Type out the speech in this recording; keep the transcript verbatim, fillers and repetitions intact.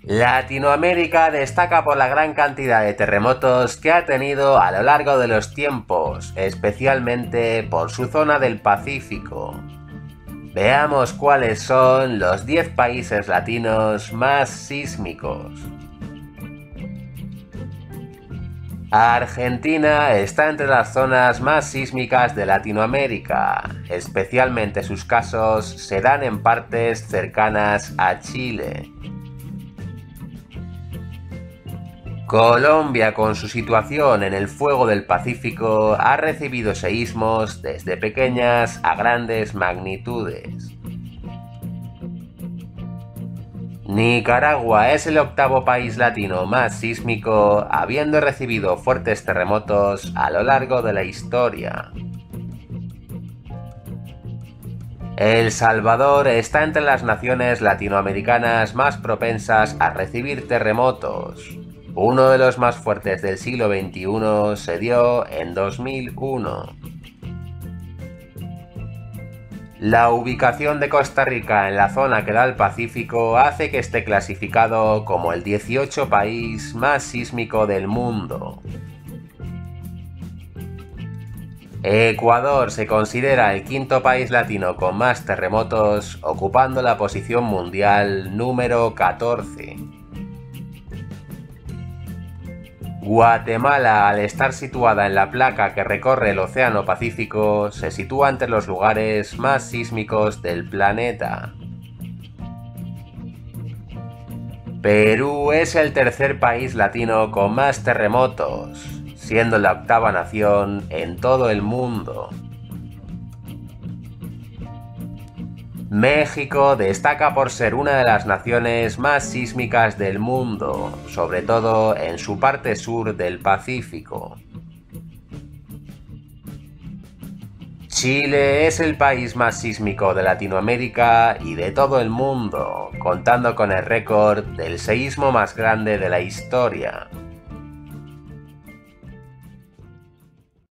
Latinoamérica destaca por la gran cantidad de terremotos que ha tenido a lo largo de los tiempos, especialmente por su zona del Pacífico. Veamos cuáles son los diez países latinos más sísmicos. Argentina está entre las zonas más sísmicas de Latinoamérica, especialmente sus casos se dan en partes cercanas a Chile. Colombia, con su situación en el fuego del Pacífico, ha recibido seísmos desde pequeñas a grandes magnitudes. Nicaragua es el octavo país latino más sísmico, habiendo recibido fuertes terremotos a lo largo de la historia. El Salvador está entre las naciones latinoamericanas más propensas a recibir terremotos. Uno de los más fuertes del siglo veintiuno se dio en dos mil uno. La ubicación de Costa Rica en la zona que da al Pacífico hace que esté clasificado como el dieciocho país más sísmico del mundo. Ecuador se considera el quinto país latino con más terremotos, ocupando la posición mundial número catorce. Guatemala, al estar situada en la placa que recorre el Océano Pacífico, se sitúa entre los lugares más sísmicos del planeta. Perú es el tercer país latino con más terremotos, siendo la octava nación en todo el mundo. México destaca por ser una de las naciones más sísmicas del mundo, sobre todo en su parte sur del Pacífico. Chile es el país más sísmico de Latinoamérica y de todo el mundo, contando con el récord del seísmo más grande de la historia.